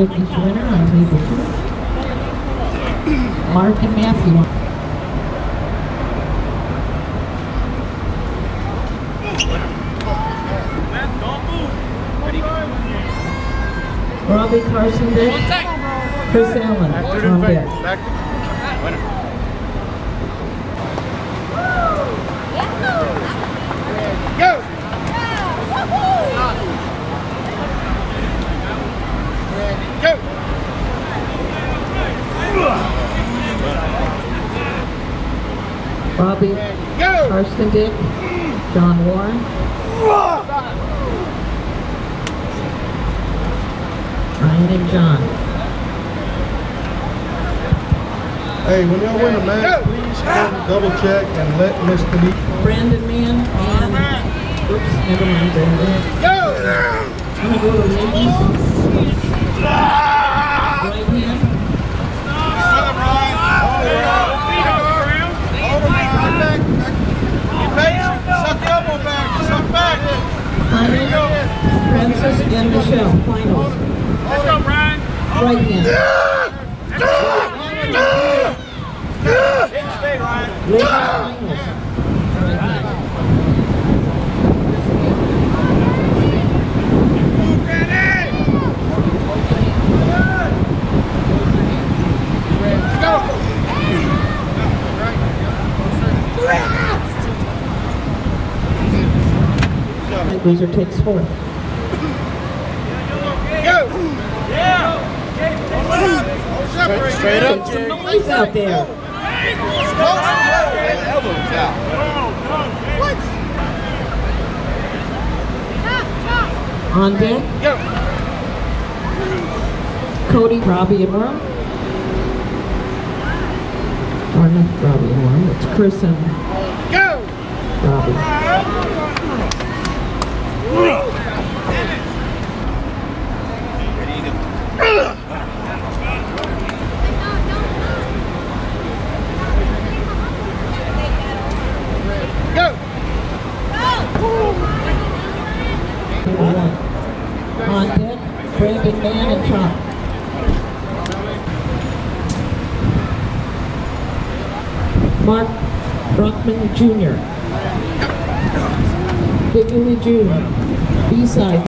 each winner on table 2. Mark and Matthew. Robbie Carson Dick, Chris Allen on deck. Go! Go! Robbie Carson Dick, John Warren. Ryan and John. Hey, when y'all win a match, please double check and let Miss Denise. Brandon Mann and oops, never mind Brandon. Go! I'm gonna go to ladies. Right hand. Finals, Francis and Michelle. Finals. Let's go, Brian. Right hand. Stay, Ryan. Ladies finals. Right hand. Loser takes 4. Go! Yeah! Straight up. Get some noise out there. Elbows out. On deck, Go! Cody, Robbie, and Ron. Or not Robbie and Ron, it's Chris and Go! Robbie. Go! On deck, Brandon Mann and Tom. Mark Brockman Jr. Big Willie Jr. B-side.